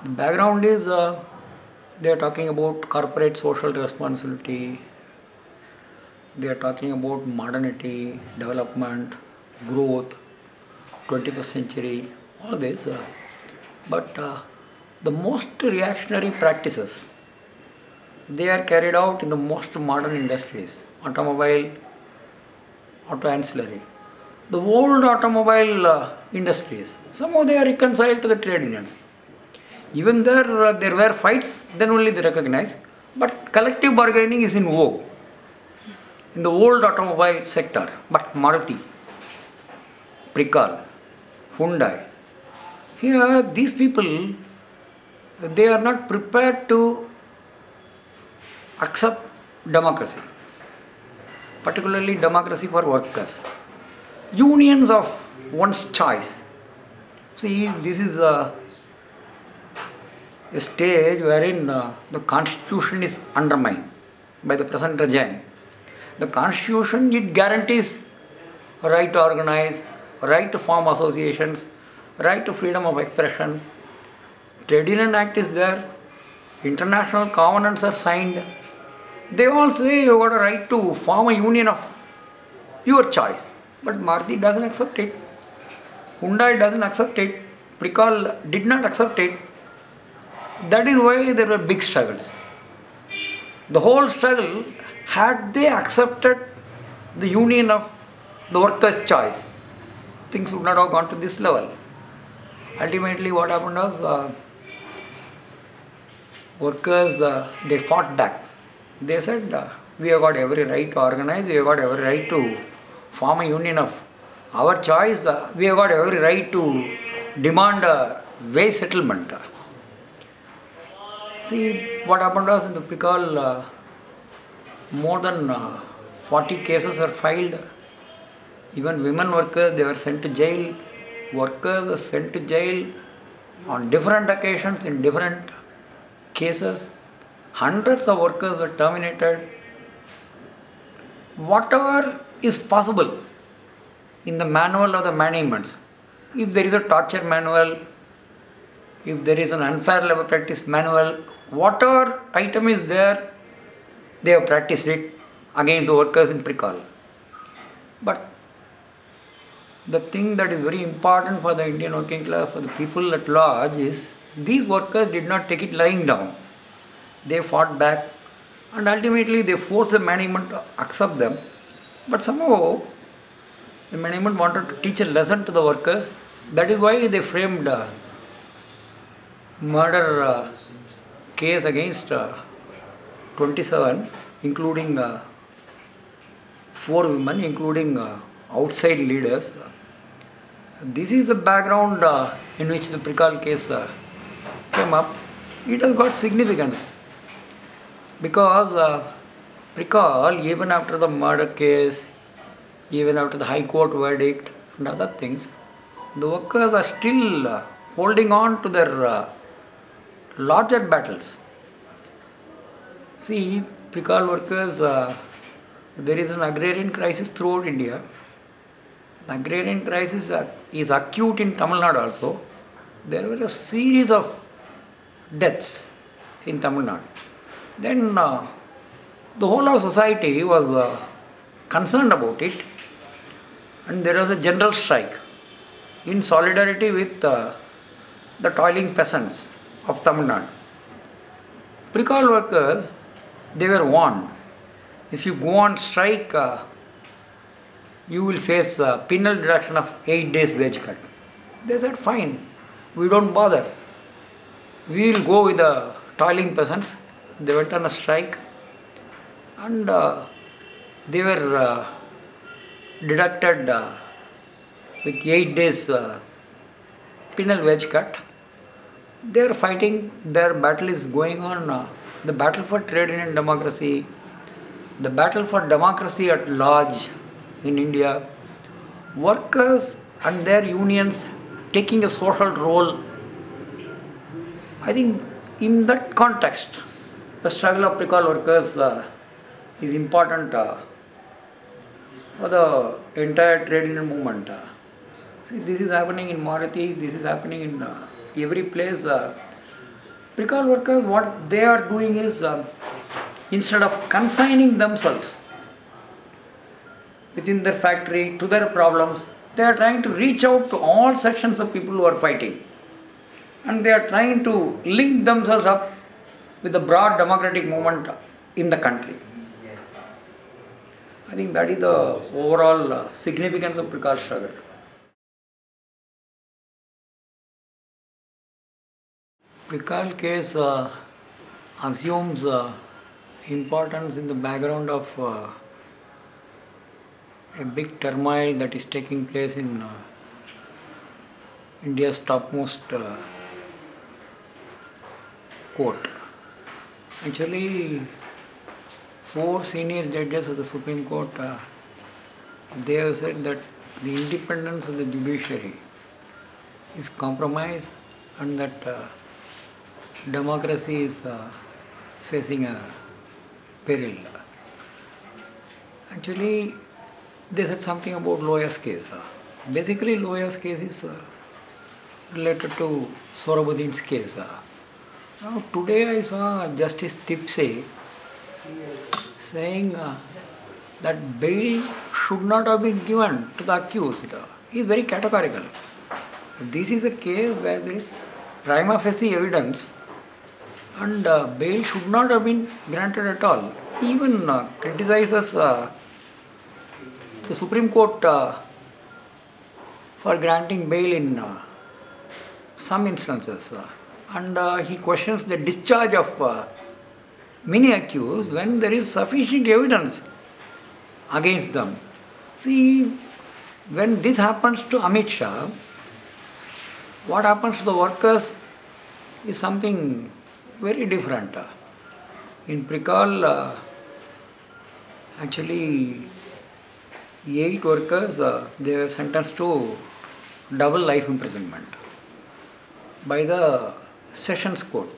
The background is they are talking about corporate social responsibility, they are talking about modernity, development, growth, 21st century, all this. But the most reactionary practices, they are carried out in the most modern industries, automobile, auto ancillary. The old automobile industries, somehow they are reconciled to the trade unions. Even there were fights, then only they recognize. But collective bargaining is in vogue in the old automobile sector. But Maruti, Pricol, Hyundai, here these people, they are not prepared to accept democracy, particularly democracy for workers. Unions of one's choice. See, this is a stage wherein the constitution is undermined by the present regime. The constitution, it guarantees a right to organize, a right to form associations, right to freedom of expression. Trade Union Act is there, international covenants are signed. They all say you got a right to form a union of your choice. But Maruti doesn't accept it. Hyundai doesn't accept it. Pricol did not accept it. That is why there were big struggles. The whole struggle, had they accepted the union of the workers' choice, things would not have gone to this level. Ultimately, what happened was workers, they fought back. They said, we have got every right to organize, we have got every right to form a union of our choice, we have got every right to demand a wage settlement. See, what happened was in the Pricol, more than 40 cases are filed. Even women workers, they were sent to jail. Workers were sent to jail on different occasions in different cases. Hundreds of workers were terminated. Whatever is possible in the manual of the managements, if there is a torture manual, if there is an unfair labor practice manual, whatever item is there, they have practiced it against the workers in Pricol. But the thing that is very important for the Indian working class, for the people at large, is these workers did not take it lying down. They fought back and ultimately they forced the management to accept them. But somehow the management wanted to teach a lesson to the workers. That is why they framed murder case against 27, including 4 women, including outside leaders. This is the background in which the Pricol case came up. It has got significance because Pricol, even after the murder case, even after the High Court verdict and other things, the workers are still holding on to their larger battles. See, Pricol workers, there is an agrarian crisis throughout India. The agrarian crisis is acute in Tamil Nadu also. There were a series of deaths in Tamil Nadu. Then the whole of society was concerned about it, and there was a general strike in solidarity with the toiling peasants of Tamil Nadu. Pricol workers, they were warned, if you go on strike, you will face a penal deduction of 8 days wage cut. They said, fine, we don't bother. We will go with the toiling peasants. They went on a strike and they were deducted with 8 days penal wage cut. They are fighting, their battle is going on, the battle for trade union democracy, the battle for democracy at large in India, workers and their unions taking a social role. I think in that context, the struggle of Pricol workers is important for the entire trade union movement. See, this is happening in Maruti, this is happening in every place. Pricol workers, what they are doing is, instead of confining themselves within their factory to their problems, they are trying to reach out to all sections of people who are fighting. And they are trying to link themselves up with the broad democratic movement in the country. I think that is the overall significance of Pricol struggle. Pricol case assumes importance in the background of a big turmoil that is taking place in India's topmost court. Actually, 4 senior judges of the Supreme Court, they have said that the independence of the judiciary is compromised and that democracy is facing a peril. Actually, they said something about lawyer's case. Basically, lawyer's case is related to Sohrabudin's case. Now, today I saw Justice Tipsey saying that bail should not have been given to the accused. He is very categorical. This is a case where there is prima facie evidence and bail should not have been granted at all. He even criticizes the Supreme Court for granting bail in some instances. And he questions the discharge of many accused when there is sufficient evidence against them. See, when this happens to Amit Shah, what happens to the workers is something very different. In Pricol, actually 8 workers, they were sentenced to double life imprisonment by the Sessions Court.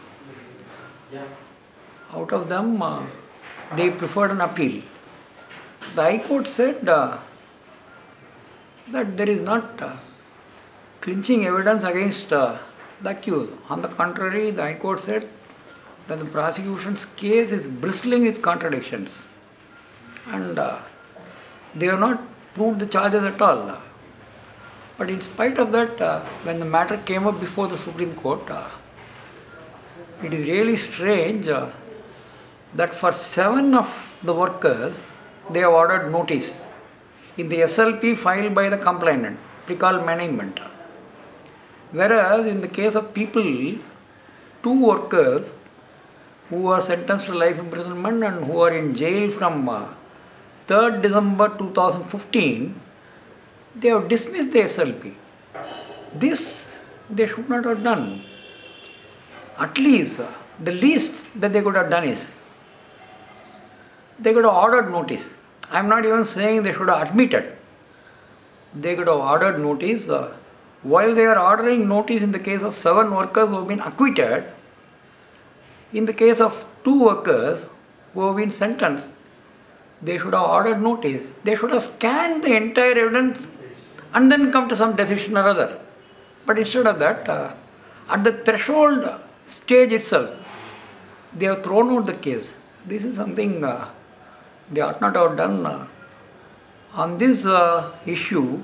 Out of them, they preferred an appeal. The High Court said that there is not clinching evidence against the accused. On the contrary, the High Court said that the prosecution's case is bristling with contradictions and they have not proved the charges at all. But in spite of that, when the matter came up before the Supreme Court, it is really strange that for 7 of the workers, they have ordered notice in the SLP filed by the complainant, Pricol management. Whereas in the case of people, 2 workers who are sentenced to life imprisonment and who are in jail from 3rd December 2015, they have dismissed the SLP. This they should not have done. At least, the least that they could have done is, they could have ordered notice. I am not even saying they should have admitted. They could have ordered notice. While they are ordering notice in the case of 7 workers who have been acquitted, in the case of 2 workers who have been sentenced, they should have ordered notice. They should have scanned the entire evidence and then come to some decision or other. But instead of that, at the threshold stage itself, they have thrown out the case. This is something they ought not have done. On this issue,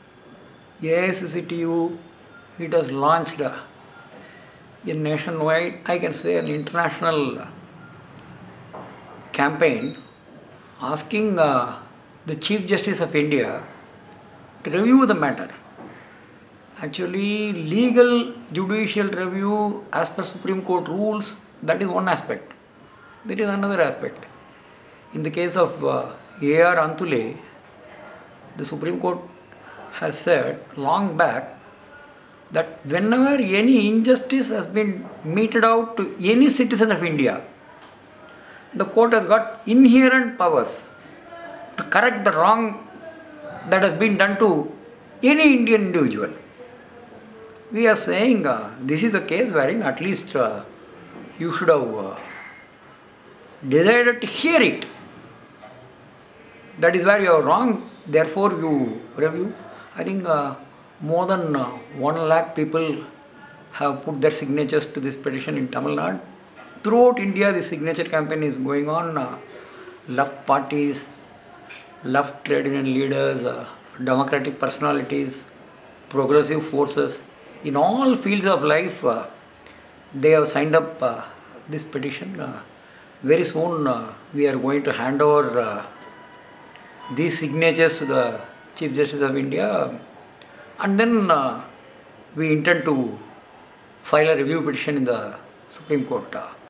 AICCTU, it has launched a nationwide, I can say an international campaign asking the Chief Justice of India to review the matter. Actually, legal judicial review as per Supreme Court rules, that is one aspect. There is another aspect. In the case of A.R. Antule, the Supreme Court has said long back that whenever any injustice has been meted out to any citizen of India, the court has got inherent powers to correct the wrong that has been done to any Indian individual. We are saying this is a case wherein at least you should have decided to hear it. That is where you are wrong, therefore you review. I think more than 1 lakh people have put their signatures to this petition in Tamil Nadu. Throughout India, the signature campaign is going on. Left parties, left trade union leaders, democratic personalities, progressive forces, in all fields of life, they have signed up this petition. Very soon, we are going to hand over these signatures to the Chief Justice of India, and then we intend to file a review petition in the Supreme Court.